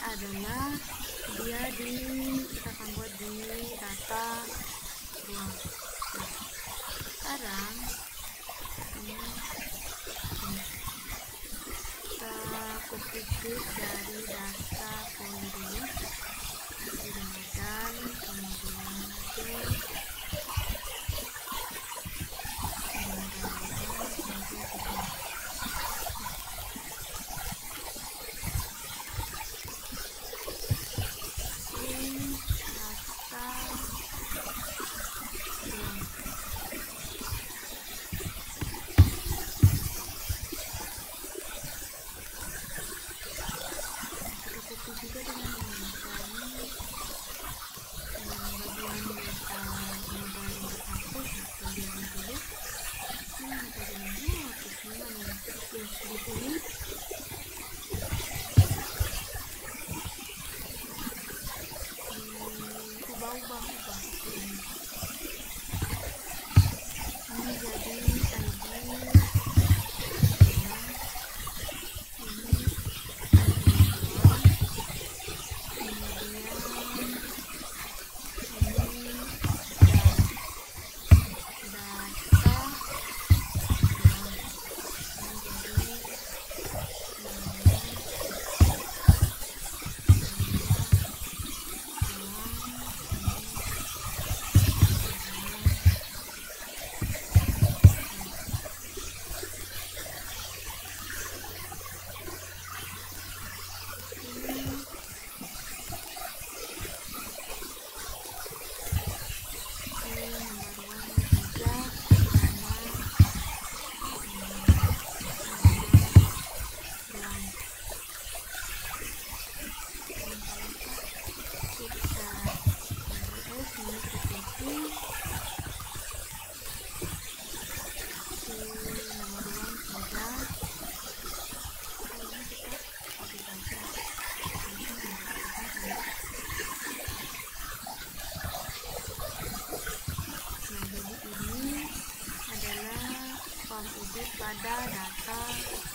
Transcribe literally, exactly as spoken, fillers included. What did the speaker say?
adalah dia di kita akan buat di data ruang. Nah, sekarang ini, ini kita copy paste dari data folder dulu di Ramadan, kemudian juga dengan menggunakan bagian data modal interaktif bagian dulu ini bagian dulu hapusnya di sini ubah-ubah ubah ini ini jadi pada data